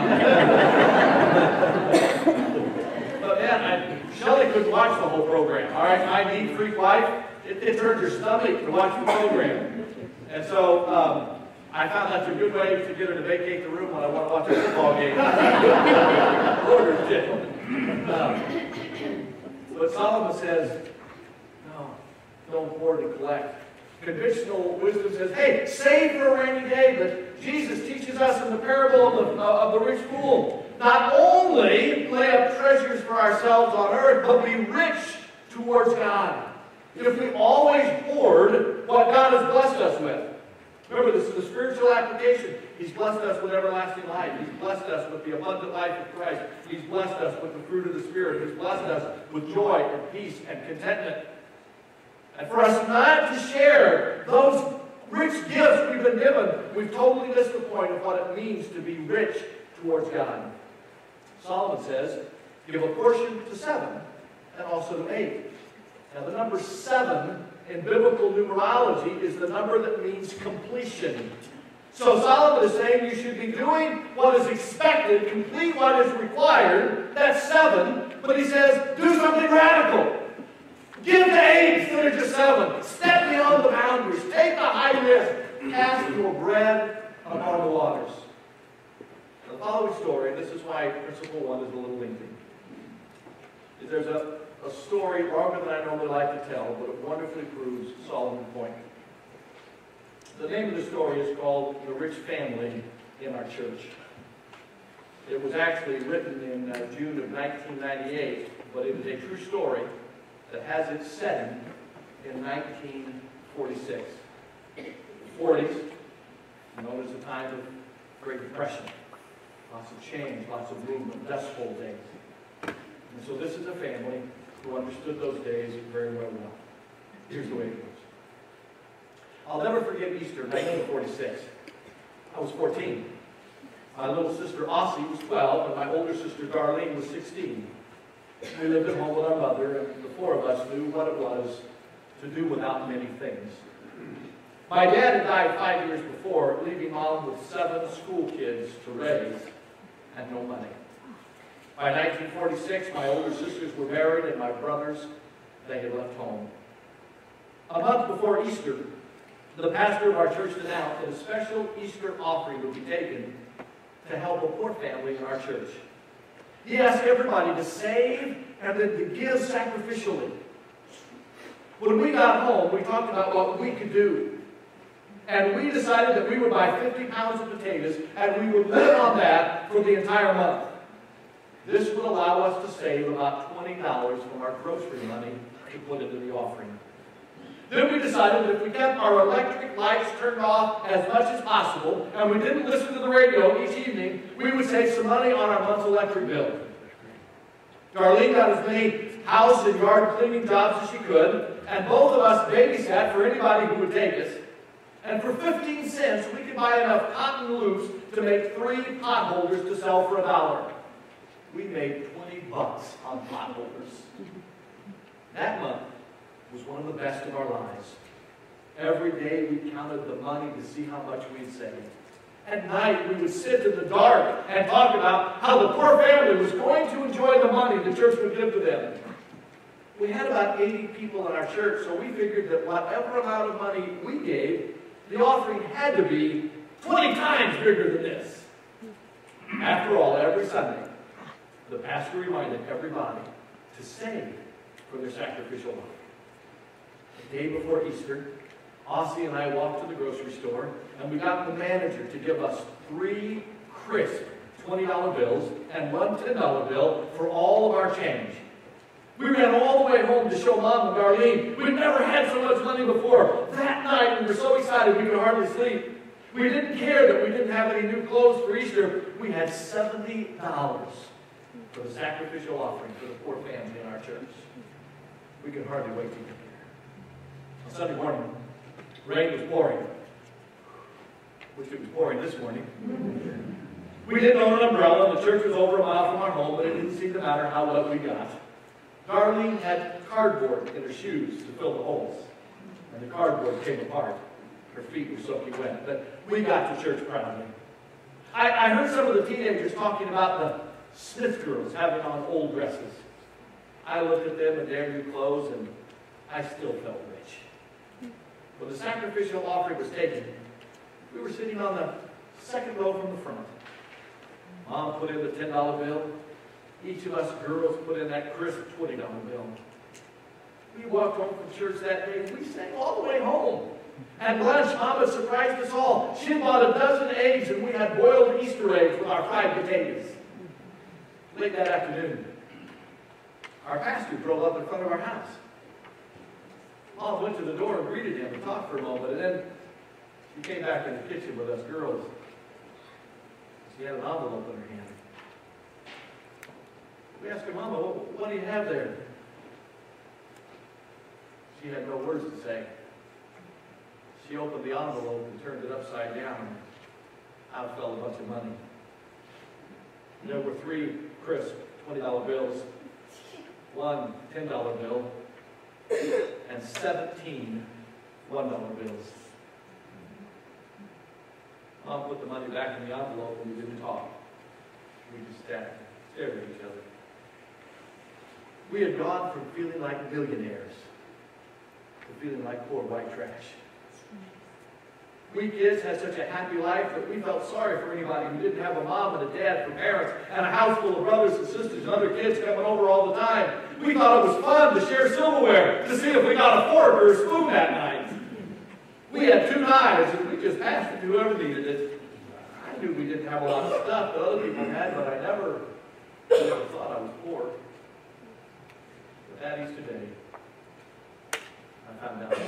but man, I, Shelley couldn't watch the whole program. All right, My Neat Freak Wife. It, it turns your stomach to watch the program. And so um, I found that's a good way to get her to vacate the room when I want to watch a football game. Orders did. Um, but Solomon says, no, don't hoard and collect. Conventional wisdom says, hey, save for a rainy day. But Jesus teaches us in the parable of the, uh, of the rich fool, not only lay up treasures for ourselves on earth, but be rich towards God. If we always hoard what God has blessed us with. Remember, this is a spiritual application. He's blessed us with everlasting life. He's blessed us with the abundant life of Christ. He's blessed us with the fruit of the Spirit. He's blessed us with joy and peace and contentment. And for us not to share those rich gifts we've been given, we've totally missed the point of what it means to be rich towards God. Solomon says, give a portion to seven and also to eight. Now the number seven in biblical numerology is the number that means completion. So Solomon is saying you should be doing what is expected, complete what is required. That's seven. But he says, do something radical. Give to eight instead of just seven. Step beyond the boundaries. Take the high risk. Cast your bread upon the waters. Now, following story, and this is why principle one is a little lengthy, is there's a, a story longer than I normally like to tell, but it wonderfully proves Solomon's point. The name of the story is called The Rich Family in Our Church. It was actually written in uh, June of nineteen ninety-eight, but it is a true story that has its setting in nineteen forty-six. forties, known as the time of Great Depression. Lots of change, lots of movement, Dust Bowl days. And so this is a family who understood those days very, very well. Here's the way it goes. I'll never forget Easter, nineteen forty-six. I was fourteen. My little sister Ossie was twelve, and my older sister Darlene was sixteen. We lived at home with our mother, and the four of us knew what it was to do without many things. My dad had died five years before, leaving mom with seven school kids to raise and no money. By nineteen forty-six, my older sisters were married, and my brothers, they had left home. A month before Easter, the pastor of our church announced that a special Easter offering would be taken to help a poor family in our church. He asked everybody to save and then to give sacrificially. When we got home, we talked about what we could do. And we decided that we would buy fifty pounds of potatoes and we would live on that for the entire month. This would allow us to save about twenty dollars from our grocery money to put into the offering. Then we decided that if we kept our electric lights turned off as much as possible, and we didn't listen to the radio each evening, we would save some money on our month's electric bill. Darlene got as many house and yard cleaning jobs as she could, and both of us babysat for anybody who would take us. And for fifteen cents, we could buy enough cotton loops to make three pot holders to sell for a dollar. We made twenty bucks on pot holders. That month was one of the best of our lives. Every day we counted the money to see how much we'd saved. At night we would sit in the dark and talk about how the poor family was going to enjoy the money the church would give to them. We had about eighty people in our church, so we figured that whatever amount of money we gave, the offering had to be twenty times bigger than this. After all, every Sunday, the pastor reminded everybody to save for their sacrificial offering. The day before Easter, Ossie and I walked to the grocery store, and we got the manager to give us three crisp twenty dollar bills and one ten dollar bill for all of our change. We ran all the way home to show Mom and Darlene. We'd never had so much money before. That night, we were so excited we could hardly sleep. We didn't care that we didn't have any new clothes for Easter. We had seventy dollars for the sacrificial offering for the poor family in our church. We could hardly wait to get there. On Sunday morning, rain was pouring. Wish it was pouring this morning. We didn't own an umbrella, and the church was over a mile from our home, but it didn't seem to matter how wet we got. Darlene had cardboard in her shoes to fill the holes, and the cardboard came apart. Her feet were soaking wet, but we got to church proudly. I, I heard some of the teenagers talking about the Smith girls having on old dresses. I looked at them in their new clothes, and I still felt rich. When the sacrificial offering was taken, we were sitting on the second row from the front. Mom put in the ten dollar bill. Each of us girls put in that crisp twenty dollar bill. We walked home from church that day. We sang all the way home. At lunch, Mama surprised us all. She bought a dozen eggs, and we had boiled Easter eggs with our fried potatoes. Late that afternoon, our pastor drove up in front of our house. Mom went to the door and greeted him and talked for a moment, and then she came back in the kitchen with us girls. She had an envelope in her hand. We asked her, Mama, what, what do you have there? She had no words to say. She opened the envelope and turned it upside down. Out fell a bunch of money. There were three crisp twenty dollar bills, one ten dollar bill, and seventeen one dollar bills. Mom put the money back in the envelope and we didn't talk. We just stared, stared at each other. We had gone from feeling like millionaires to feeling like poor white trash. We kids had such a happy life that we felt sorry for anybody who didn't have a mom and a dad for parents and a house full of brothers and sisters and other kids coming over all the time. We thought it was fun to share silverware to see if we got a fork or a spoon that night. We had two knives and we just passed it to whoever needed it. I knew we didn't have a lot of stuff that other people had, but I never, never thought I was poor. But that Easter day, I found out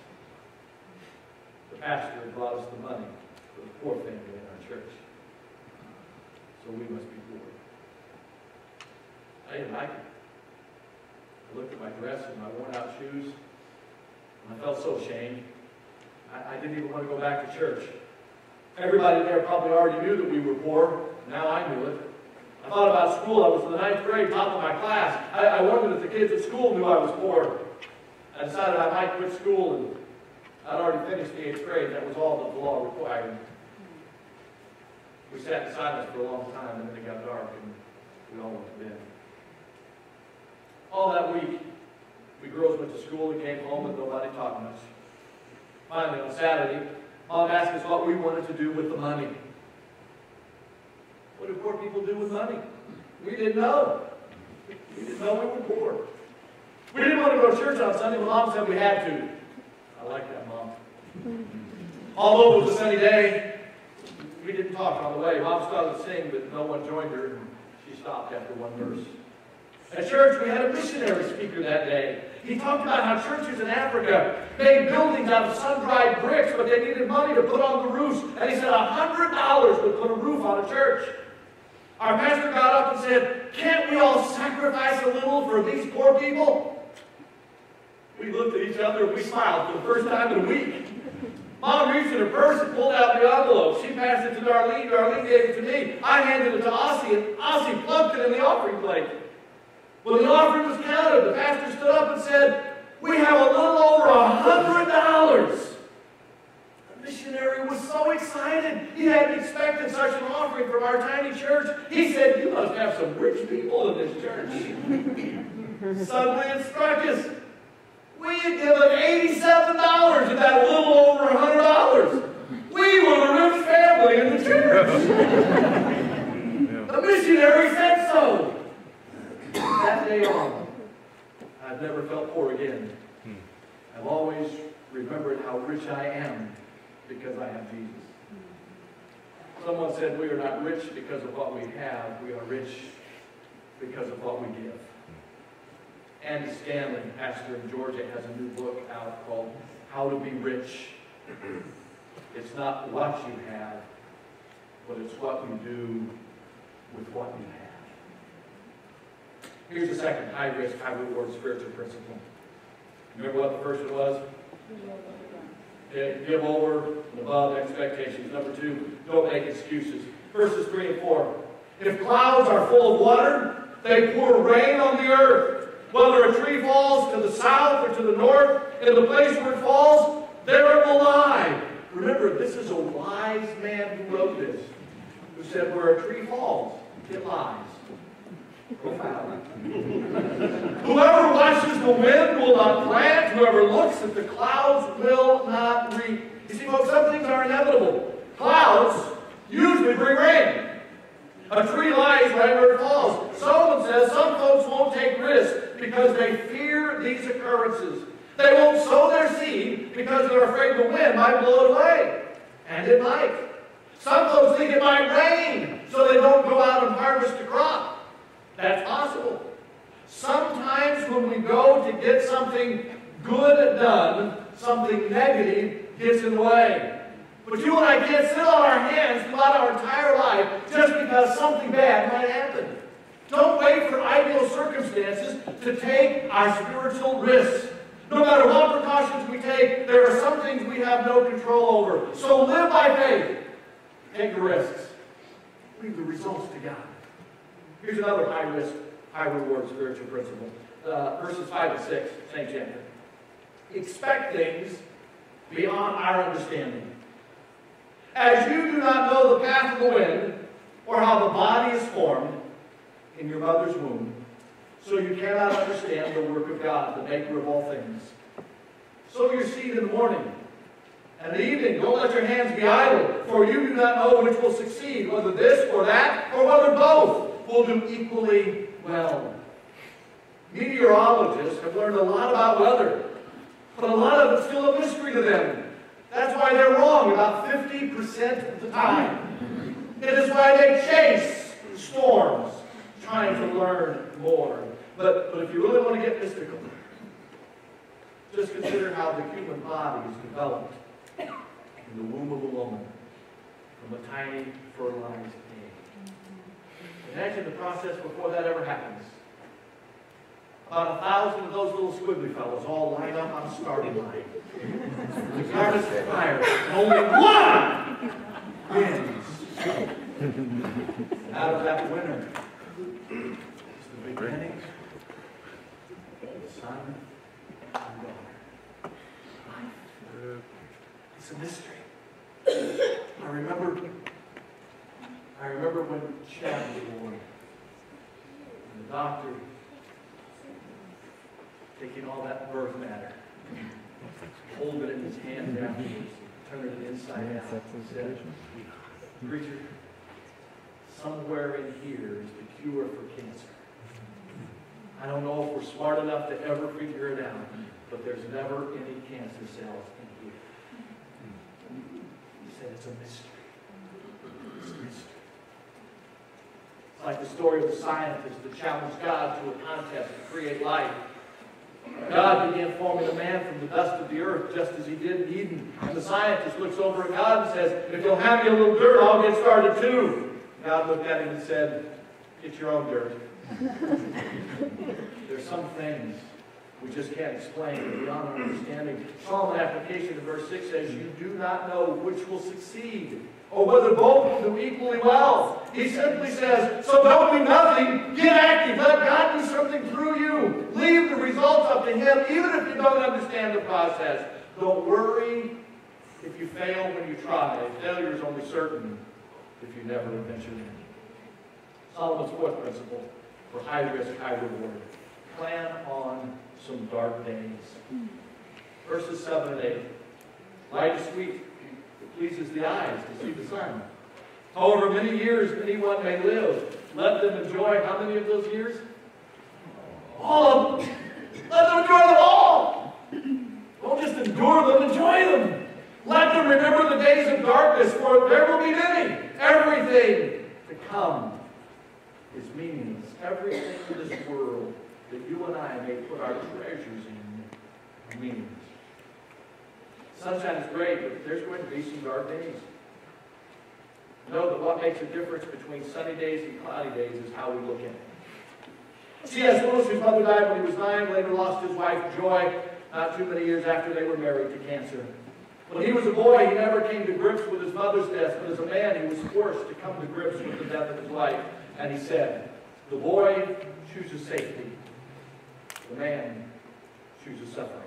the pastor had brought us the money for the poor family in our church. So we must be poor. I didn't like it. I looked at my dress and my worn out shoes, and I felt so ashamed. I, I didn't even want to go back to church. Everybody there probably already knew that we were poor. Now I knew it. I thought about school. I was in the ninth grade, top of my class. I, I wondered if the kids at school knew I was poor. I decided I might quit school, and I'd already finished the eighth grade. That was all that the law required. We sat in silence for a long time, and then it got dark, and we all went to bed. All that week, we girls went to school and came home with nobody taught much. Finally, on Saturday, Mom asked us what we wanted to do with the money. What do poor people do with money? We didn't know. We didn't know we were poor. We didn't want to go to church on Sunday, but Mom said we had to. I like that, Mom. Although it was a sunny day, we didn't talk on the way. Mom started to sing, but no one joined her, and she stopped after one verse. At church, we had a missionary speaker that day. He talked about how churches in Africa made buildings out of sun-dried bricks, but they needed money to put on the roofs. And he said a hundred dollars would put a roof on a church. Our pastor got up and said, "Can't we all sacrifice a little for these poor people?" We looked at each other and we smiled for the first time in a week. Mom reached in her purse and pulled out the envelope. She passed it to Darlene. Darlene gave it to me. I handed it to Ossie, and Ossie plugged it in the offering plate. When the offering was counted, the pastor stood up and said, "We have a little over a hundred dollars." The missionary was so excited. He hadn't expected such an offering from our tiny church. He said, "You must have some rich people in this church." Suddenly it struck us. We had given eighty-seven dollars of that little over a hundred dollars. We were the rich family in the church. The missionary said so. That day on, I've never felt poor again. I've always remembered how rich I am because I have Jesus. Someone said we are not rich because of what we have. We are rich because of what we give. Andy Stanley, pastor in Georgia, has a new book out called How to Be Rich. It's not what you have, but it's what you do with what you have. Here's the second high-risk, high-reward spiritual principle. Remember what the first one was? Okay, give over and above expectations. Number two, don't make excuses. Verses three and four. If clouds are full of water, they pour rain on the earth. Whether a tree falls to the south or to the north, in the place where it falls, there it will lie. Remember, this is a wise man who wrote this, who said where a tree falls, it lies. Profound. Whoever watches the wind will not plant. Whoever looks at the clouds will not reap. You see, folks, some things are inevitable. Clouds usually bring rain. A tree lies right where it falls. Solomon says some folks won't take risks because they fear these occurrences. They won't sow their seed because they're afraid the wind might blow it away. And it might. Some folks think it might rain so they don't go out and harvest a crop. That's possible. Sometimes when we go to get something good done, something negative gets in the way. But you and I can't sit on our hands throughout our entire life just because something bad might happen. Don't wait for ideal circumstances to take our spiritual risks. No matter what precautions we take, there are some things we have no control over. So live by faith. Take the risks. Leave the results to God. Here's another high-risk, high-reward spiritual principle. Uh, verses five and six, same chapter. Expect things beyond our understanding. As you do not know the path of the wind, or how the body is formed in your mother's womb, so you cannot understand the work of God, the maker of all things. Sow your seed in the morning, And in the evening, don't let your hands be idle, for you do not know which will succeed, whether this or that, or whether both will do equally well. Meteorologists have learned a lot about weather, but a lot of it's still a mystery to them. That's why they're wrong about fifty percent of the time. It is why they chase storms, trying to learn more. But, but if you really want to get mystical, just consider how the human body is developed in the womb of a woman from a tiny fertilized egg. Imagine the process before that ever happens. About a thousand of those little squiggly fellows all line up on a starting line. The garments of fire, and only one wins. Out of that winner is the beginning of the son and daughter. Life. It's a mystery. I remember, I remember when Chad was born, and the doctor taking all that birth matter, holding it in his hands afterwards, turning it inside out, and said, "Preacher, somewhere in here is the cure for cancer. I don't know if we're smart enough to ever figure it out, but there's never any cancer cells in here." He said, "It's a mystery. It's a mystery." It's like the story of the scientist that challenged God to a contest to create life. God began forming a man from the dust of the earth, just as he did in Eden. And the scientist looks over at God and says, "If you'll have me a little dirt, I'll get started too." God looked at him and said, "Get your own dirt." There's some things we just can't explain beyond our understanding. Psalm application in verse six says, "You do not know which will succeed, or whether both will do equally well." He simply says, so don't do nothing, get active, let God do something through you. Leave the results up to Him, even if you don't understand the process. Don't worry if you fail when you try. Failure is only certain if you never venture in. Solomon's fourth principle for high risk, high reward. Plan on some dark days. Verses seven and eight. Light is sweet. It pleases the eyes to see the sun. However many years anyone may live, let them enjoy how many of those years? All of them. Let them enjoy them all. Don't just endure them, enjoy them. Let them remember the days of darkness, for there will be many. Everything to come is meaningless. Everything in this world that you and I may put our treasures in are meaningless. Sunshine is great, but there's going to be some dark days. Know that what makes a difference between sunny days and cloudy days is how we look at it. C S Lewis, whose mother died when he was nine, later lost his wife, Joy, not too many years after they were married, to cancer. When he was a boy, he never came to grips with his mother's death, but as a man, he was forced to come to grips with the death of his wife. And he said, "The boy chooses safety. The man chooses suffering."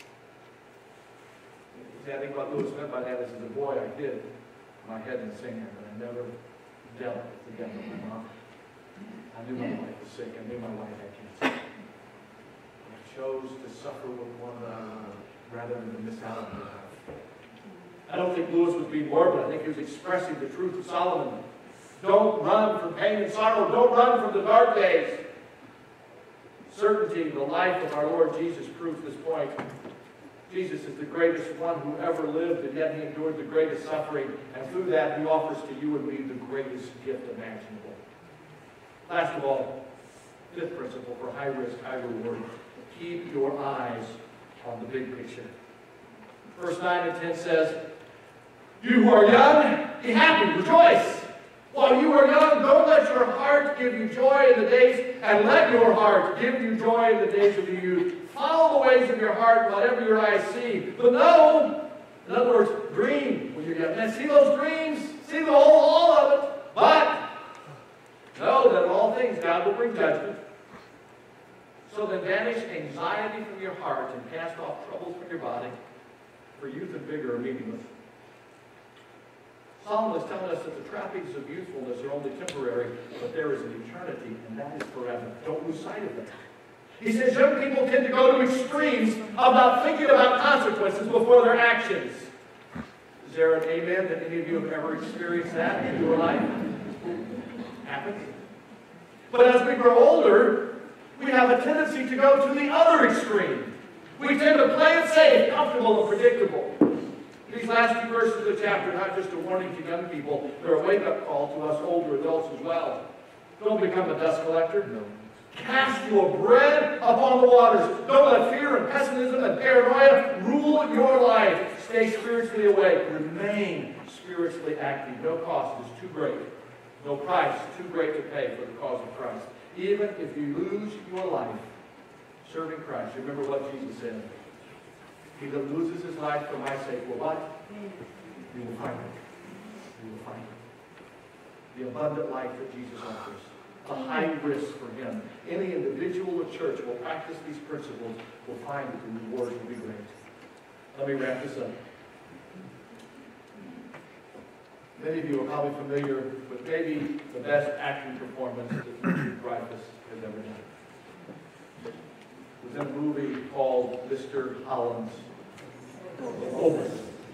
See, I think what Lewis meant by that is, as a boy, I hid my head in the sand, but I never dealt with the death of my mom. I knew my wife was sick. I knew my wife had cancer. I chose to suffer with one that I loved rather than to miss out on her life. I don't think Lewis was being morbid. I think he was expressing the truth of Solomon. Don't run from pain and sorrow. Don't run from the dark days. Certainty, the life of our Lord Jesus proves this point. Jesus is the greatest one who ever lived, and yet He endured the greatest suffering. And through that, He offers to you and me the greatest gift imaginable. Last of all, fifth principle for high risk, high reward. Keep your eyes on the big picture. Verse nine and ten says, "You who are young, be happy, rejoice. While you are young, don't let your heart give you joy in the days, and let your heart give you joy in the days of your youth. Follow the ways of your heart, whatever your eyes see. But know," in other words, dream when you're young. And see those dreams, see the whole, all of it. But know that in all things God will bring judgment. So then banish anxiety from your heart and cast off troubles from your body, for youth and vigor are meaningless. Solomon is telling us that the trappings of youthfulness are only temporary, but there is an eternity, and that is forever. Don't lose sight of that. He says young people tend to go to extremes of not thinking about consequences before their actions. there an amen that any of you have ever experienced that in your life? Happens. But as we grow older, we have a tendency to go to the other extreme. We tend to play it safe, comfortable, and predictable. These last few verses of the chapter are not just a warning to young people, they're a wake-up call to us older adults as well. Don't become a dust collector. No. Cast your bread upon the waters. Don't let fear and pessimism and paranoia rule your life. Stay spiritually awake. Remain spiritually active. No cost is too great. No price too great to pay for the cause of Christ. Even if you lose your life serving Christ, remember what Jesus said. He that loses his life for my sake will what? You will find it. You will find it. The abundant life that Jesus offers. A high risk for him. Any individual or church will practice these principles, will find that the reward will be great. Let me wrap this up. Many of you are probably familiar with maybe the best acting performance that Richard Dreyfuss has ever done. It was in a movie called Mister Holland's Opus.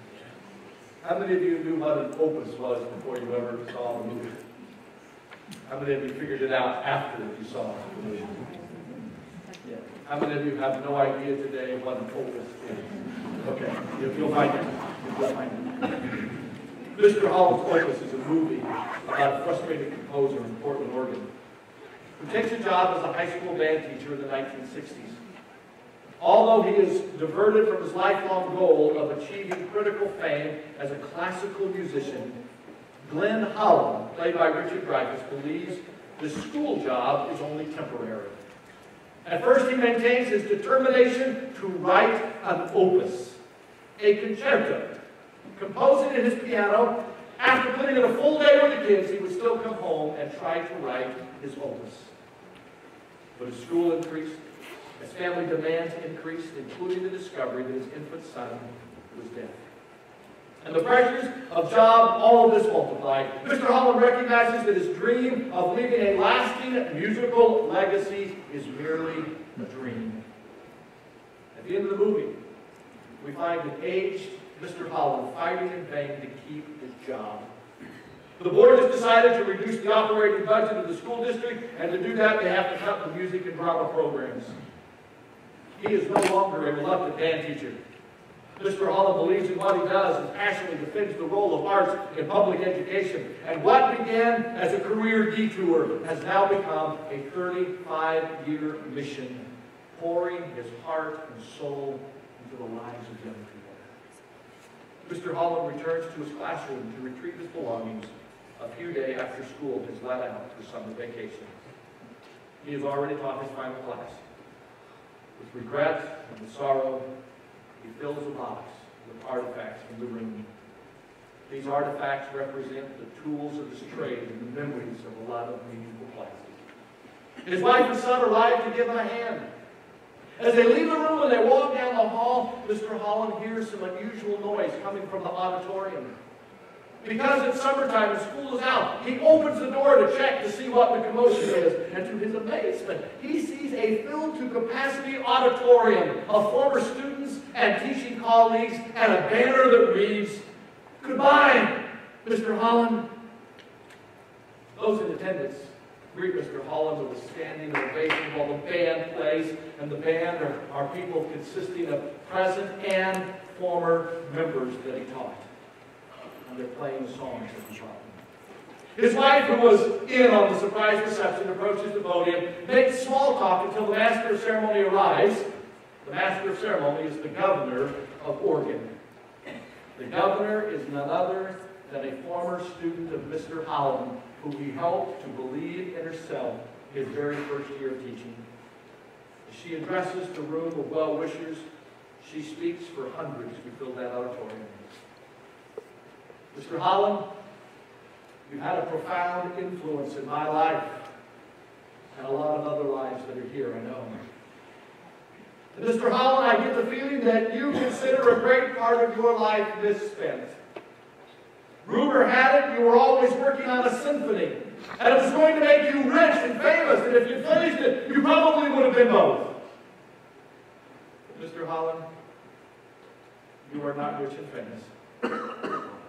How many of you knew what an opus was before you ever saw the movie? How many of you figured it out after you saw the movie? Yeah. How many of you have no idea today what an opus is? Okay, you'll find it. You'll find it. Mister Holland's Opus is a movie about a frustrated composer in Portland, Oregon, who takes a job as a high school band teacher in the nineteen sixties. Although he is diverted from his lifelong goal of achieving critical fame as a classical musician, Glenn Holland, played by Richard Dreyfuss, believes the school job is only temporary. At first, he maintains his determination to write an opus, a concerto. Composing at his piano, after putting in a full day with the kids, he would still come home and try to write his opus. But as school increased, as family demands increased, including the discovery that his infant son was dead. And the pressures of job, all of this multiplied. Mister Holland recognizes that his dream of leaving a lasting musical legacy is merely a dream. At the end of the movie, we find an aged Mister Holland fighting in vain to keep his job. The board has decided to reduce the operating budget of the school district, and to do that they have to cut the music and drama programs. He is no longer a reluctant band teacher. Mister Holland believes in what he does and passionately defends the role of arts in public education. And what began as a career detour has now become a thirty-five year mission, pouring his heart and soul into the lives of young people. Mister Holland returns to his classroom to retrieve his belongings a few days after school has let out for summer vacation. He has already taught his final class. With regret and with sorrow, he fills a box with artifacts from the room. These artifacts represent the tools of his trade and the memories of a lot of meaningful classes. His wife and son arrive to give him a hand. As they leave the room and they walk down the hall, Mister Holland hears some unusual noise coming from the auditorium. Because it's summertime and school is out, he opens the door to check to see what the commotion is. And to his amazement, he sees a filled to capacity auditorium of former students and teaching colleagues and a banner that reads, "Goodbye, Mister Holland." Those in attendance greet Mister Holland with a standing ovation while the band plays, and the band are, are people consisting of present and former members that he taught. And they're playing the songs that he taught them. His wife, who was in on the surprise reception, approaches the podium, makes small talk until the master of ceremony arrives. The master of ceremony is the governor of Oregon. The governor is none other than a former student of Mister Holland, who he helped to believe in herself his very first year of teaching. As she addresses the room of well-wishers, she speaks for hundreds who filled that auditorium. Mister Holland, you've had a profound influence in my life and a lot of other lives that are here, I know. And Mister Holland, I get the feeling that you consider a great part of your life misspent. Rumor had it you were always working on a symphony, and it was going to make you rich and famous, and if you finished it, you probably would have been both. But Mister Holland, you are not rich and famous.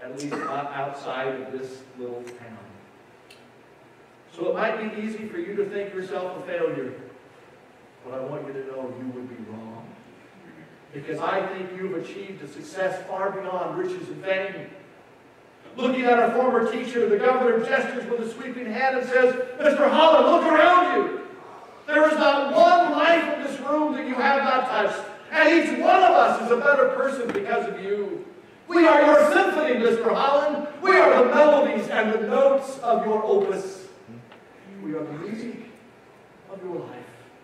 at least not outside of this little town. So it might be easy for you to think yourself a failure, but I want you to know you would be wrong. Because I think you've achieved a success far beyond riches and fame. Looking at our former teacher, the governor gestures with a sweeping hand and says, Mister Holland, look around you. There is not one life in this room that you have not touched. And each one of us is a better person because of you. We are your symphony, Mister Holland. We are the melodies and the notes of your opus. We are the music of your life.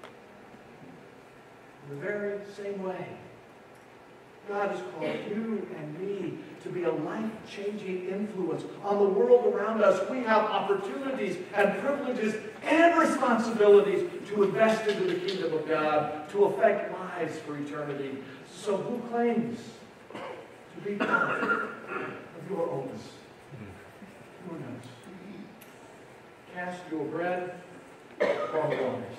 In the very same way, God has called you and me to be a life-changing influence on the world around us. We have opportunities and privileges and responsibilities to invest into the kingdom of God, to affect lives for eternity. So who claims to be part of your opus? Who knows? Cast your bread upon the waters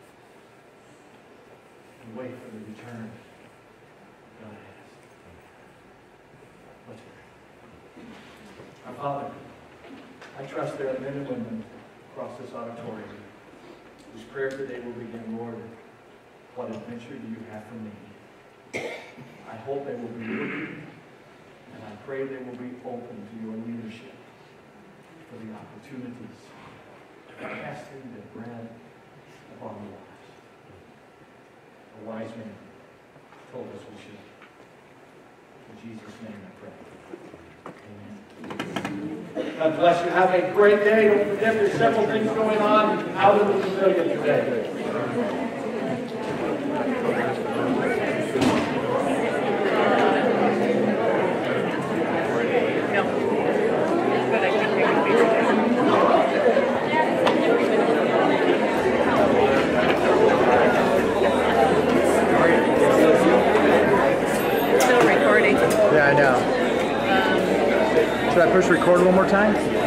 and wait for the return God has. Let's pray. Our Father, I trust there are men and women across this auditorium whose prayer today will begin, Lord, what adventure do you have for me? I hope they will be looking, and I pray they will be open to your leadership for the opportunities of casting the bread upon the waters. A wise man told us we should. In Jesus' name I pray. Amen. God bless you. Have a great day. Don't forget there's several things going on out in the pavilion today. Still recording. Yeah, I know. Should I push record one more time?